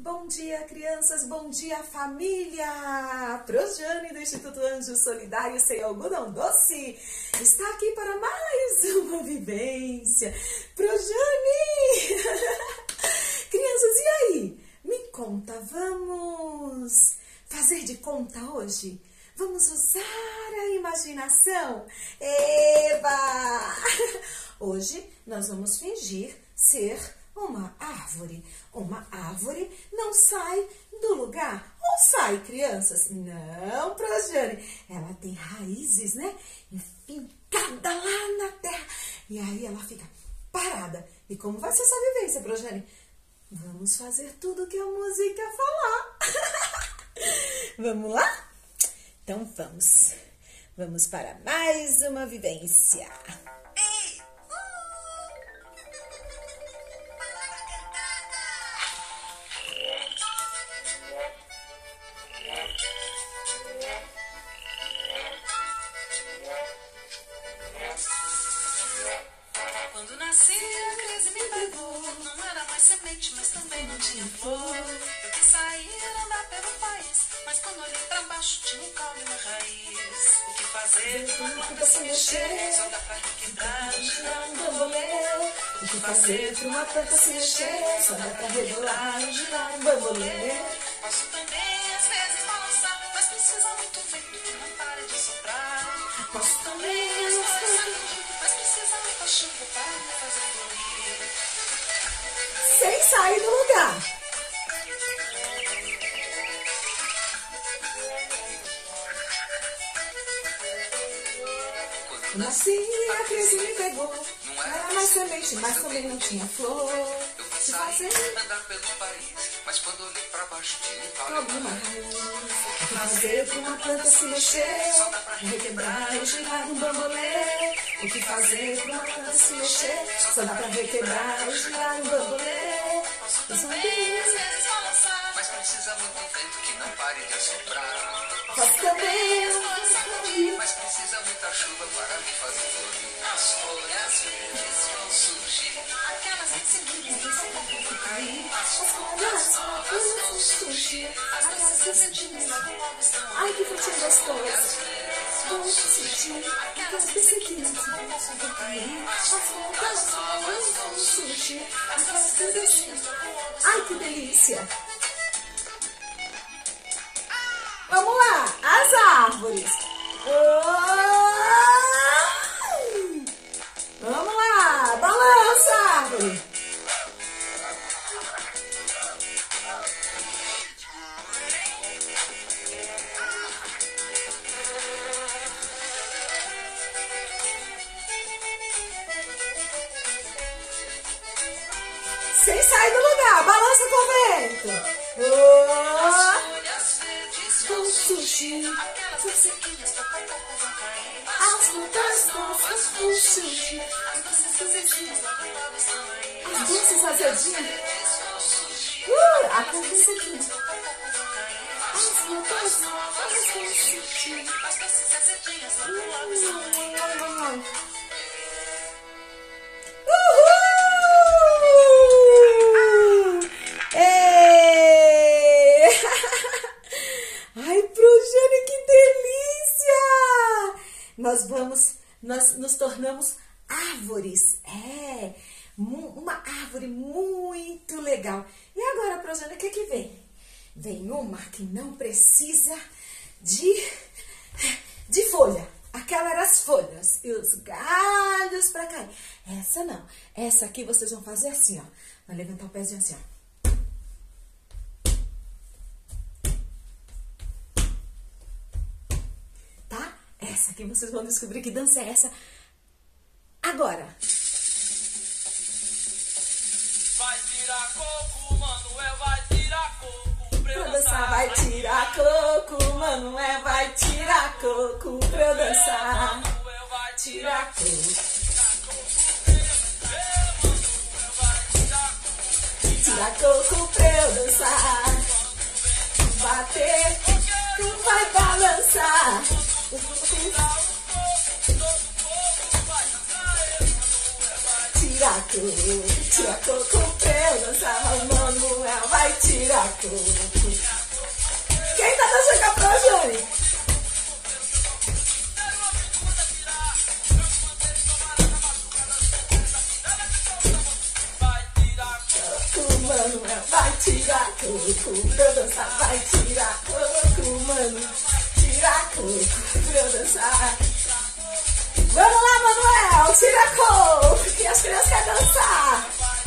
Bom dia, crianças, bom dia, família! Projane do Instituto Anjo Solidário Sem Algodão Doce está aqui para mais uma vivência. Projane! Crianças, e aí? Me conta, vamos fazer de conta hoje? Vamos usar a imaginação? Eba! Hoje nós vamos fingir ser uma árvore. Uma árvore não sai do lugar. Ou sai, crianças? Não, Projane. Ela tem raízes, né? Enfincada lá na terra. E aí ela fica parada. E como vai ser essa vivência, Projane? Vamos fazer tudo que a música falar. Vamos lá? Então vamos. Vamos para mais uma vivência. Quando nasci, a crise me pegou. Não era mais semente, mas também não tinha flor. Eu quis sair, andar pelo país, mas quando olhei pra baixo tinha um caule na raiz. O que fazer pra uma planta se mexer? Só dá pra requebrar, girar um bambolê. O que fazer pra uma planta se mexer? Só dá pra rebolar, girar um bambolê. Posso também às vezes balançar, mas precisa muito vento que não pare de soprar. Posso também às vezes sacudir, mas precisa muita chuva para me fazer florir. Sem sair do lugar. Quando Nasci, a crise me pegou. Não era mais semente, mas também não tinha flor. eu quis sair, andar pelo país, mas quando olhei pra baixo tinha um caule Alguma na raiz. raiz. O que fazer pra uma planta se mexer? Só dá pra Requebrar e girar um bambolê. O que fazer pra uma planta se mexer? Só dá pra requebrar e girar um bambolê. Posso Os também zumbis. às vezes balançar, mas precisa muito vento que não pare de assoprar. Posso também. Mas precisa muita chuva para me fazer florir. As folhas às vezes vão surgir, aquelas que se vão cair. As folhas novas vão surgir, aquelas que sementinhas logo logo estão aí. Ai, que frutinho gostoso. Às vezes Vou sentir aquelas pesequinhas vão cair. As folhas novas vão surgir. Aquelas pesequinhas. Ai, que delícia. Vamos lá, as árvores. Vamos lá, balança, árvore. Sem sair do lugar, balança com o vento. folhas verdes Vão surgir, aquelas sequinhas pouco a pouco vão cair. as frutas novas vão surgir. As doces azezinhas logo logo estão aí. As doces azedinhas. Verdes vão surgir, A cabeça aqui. pouco a pouco vão cair. As frutas novas vão surgir. As doces azedinhas logo logo estão aí. Uhul! Ê! Ai, Projane, que delícia! Nós nos tornamos árvores. É, uma árvore muito legal. E agora, Projane, o que que vem? Vem uma que não precisa de folha. Aquela era as folhas e os galhos para cair. Essa não. Essa aqui vocês vão fazer assim, ó. Vai levantar o pezinho assim, ó. Tá? Essa aqui vocês vão descobrir que dança é essa agora. Vai tirar coco, Manuel vai tirar coco pra eu Pra dançar vai tirar coco, Manuel vai tirar coco pra eu dançar. Manuel vai Tirar coco. Tirar coco pra eu dançar. Bater, tu vai balançar. Tira coco pra eu dançar. O Manuel vai tirar coco. Quem tá dançando com a Projane? Manuel vai tirar coco pra eu dançar, vai tirar coco, mano, tirar coco pra eu dançar. Vamos lá, Manuel, tira coco, que as crianças querem dançar.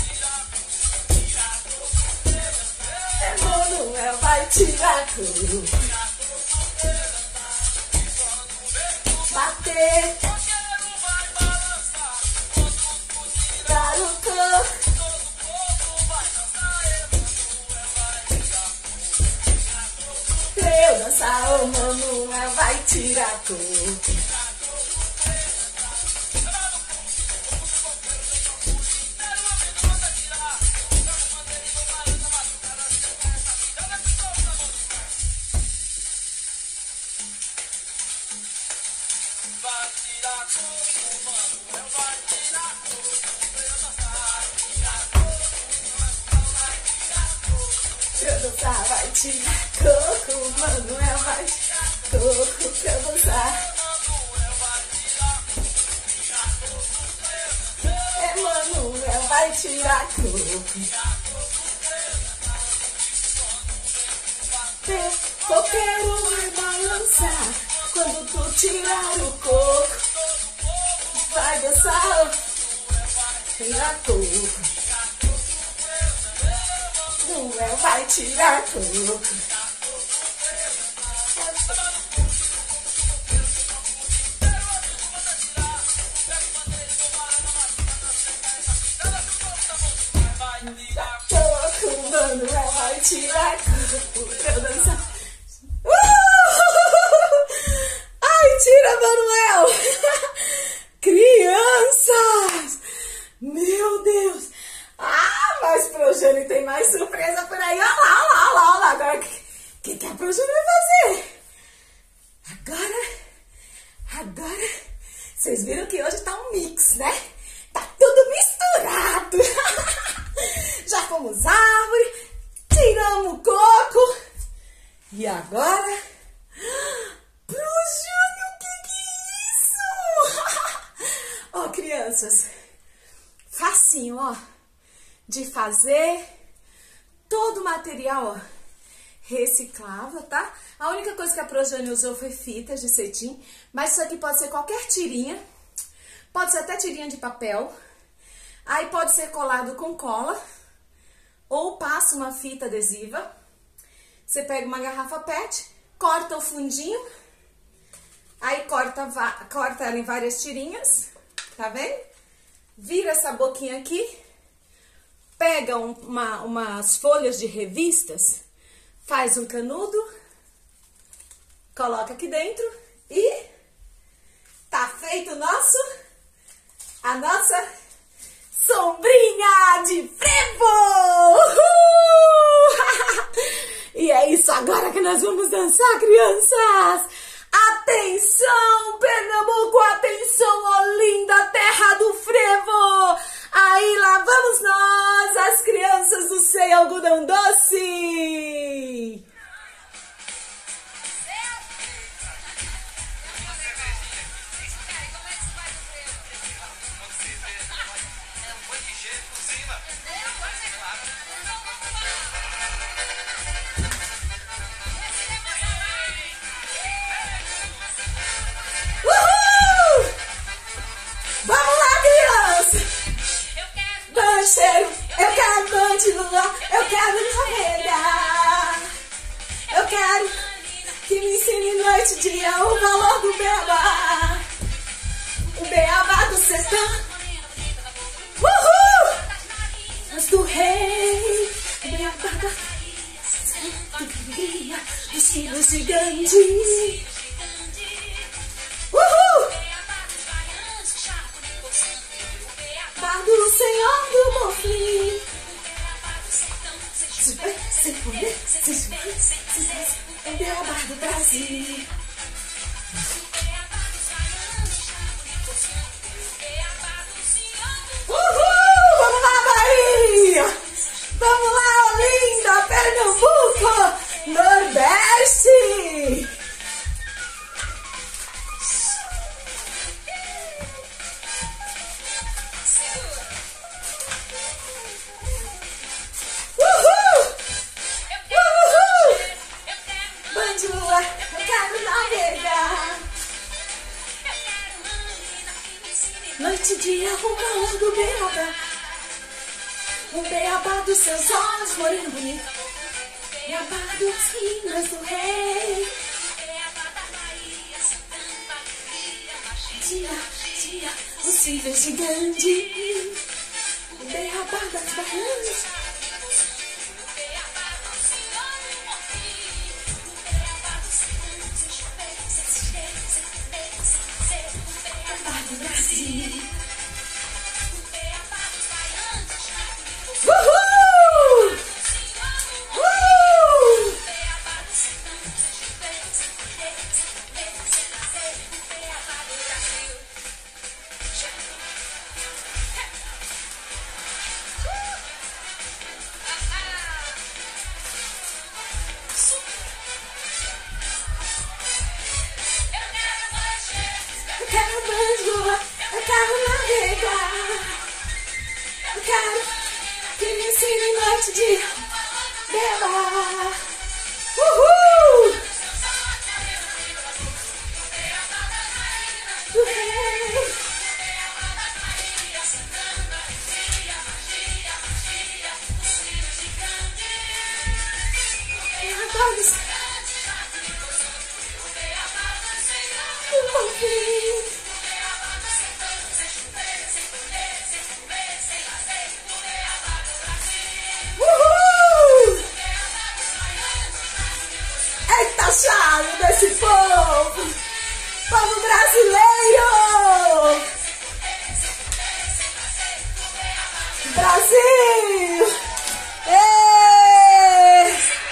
Manuel vai tirar coco, bater, tirar o coco. Eu dançar, o Manuel vai tirar coco. Eu dançar, vai tirar coco, Manuel vai tirar coco pra eu dançar. Manuel vai tirar coco. Coqueiro vai balançar quando tu tirar o coco. Vai dançar, tirar coco. Manuel vai tirar coco. Manuel vai tirar coco pra eu dançar. Ai, tira, Manuel! Crianças! Meu Deus! Ah, mas Projane tem mais surpresa por aí. Olha lá. Agora, o que a Projane vai fazer? Agora, vocês viram que hoje tá um mix, né? Tá tudo misturado. Já fomos árvore, tiramos o coco. E agora... Projane, o que é isso? Ó, crianças, facinho, ó, de fazer. Todo o material, ó, reciclável, tá? A única coisa que a Projane usou foi fitas de cetim, mas isso aqui pode ser qualquer tirinha, pode ser até tirinha de papel, aí pode ser colado com cola, ou passa uma fita adesiva. Você pega uma garrafa PET, corta o fundinho, aí corta ela em várias tirinhas, tá vendo? Vira essa boquinha aqui, pega umas folhas de revistas, faz um canudo, coloca aqui dentro e tá feito a nossa sombrinha de frevo! E é isso agora que nós vamos dançar, crianças! Atenção, Pernambuco! Atenção, Olinda, terra do frevo! Aí lá vamos nós, as crianças do Sei Algodão Doce! Uhul! Vamos lá, criança! Bancheiro, eu quero continuar, eu quero carregar. Eu quero que me ensine noite e dia o valor do beabá. O beabá do sertão. Uhul! Mas do rei, o beabá da alegria dos filhos gigantes. Uhul! Bar do Senhor do Bonfim. Sem poder, sem sucesso, é o beabá do Brasil. Uhul! Vamos lá, Bahia! Vamos lá, Olinda, Pernambuco! do beabá. O beabá dos seus olhos, moreno bonito. Beabá das rimas do rei. Dia, o cível gigante. O beabá das barranhas. Do Brasil. Uhul! Uhul! Eu quero navegar. Eu quero que me ensine noite de beabá. Uhul! Do rei. Eita, chave desse povo! Povo brasileiro! Brasil! Ei!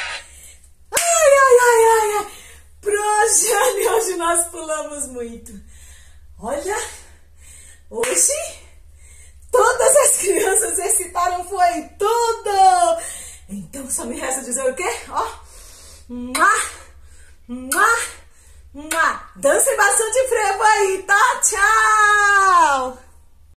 Ai! Projane, hoje nós pulamos muito. Olha, hoje todas as crianças excitaram, foi tudo! Então só me resta dizer o quê? Ó, dancem bastante frevo aí, tá? Tchau!